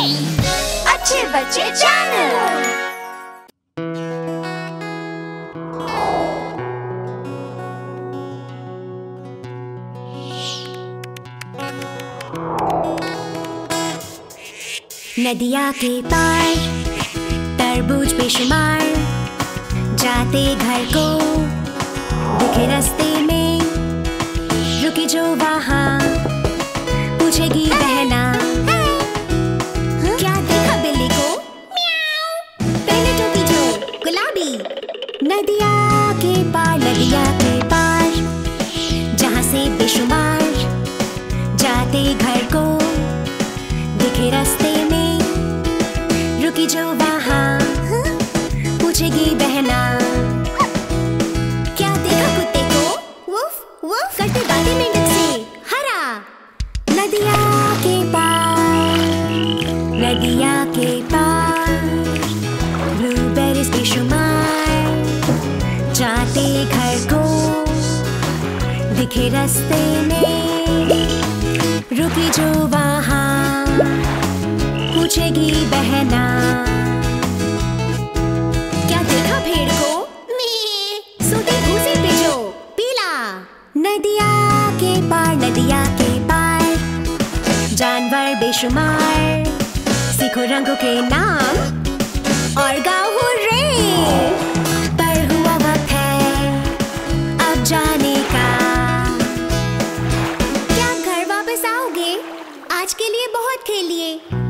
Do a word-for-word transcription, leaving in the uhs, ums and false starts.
अच्छे बच्चे चैनल। नदिया के पार तरबूज बेशुमार, जाते घर को दिखे रास्ते में, रुकी जो वहाँ पूछेगी बहना, क्या देखा बिल्ली को? पहले टोपी जो गुलाबी। नदिया के पार, नदिया के पार, जहाँ से बेशुमार जाते घर को दिखे रास्ते में, रुकी जो वहाँ पूछेगी बहना, क्या देखा कुत्ते को? वुफ वुफ करते गाते मेंढक से हरा। नदिया के पार, नदिया के पार, ब्लूबेरीज बेशुमार जाते घर को दिखे रास्ते में, रुकी जो वहाँ पूछेगी बहना, क्या देखा भेड़ को? मैं सोते भूसे पे जो पीला। नदिया के पार, नदिया के पार, जानवर बेशुमार, सीखो रंगों के नाम और गाओ हुर्रे। पर हुआ वक्त है अब जाने का, क्या घर वापस आओगे? आज के लिए बहुत खेलिए।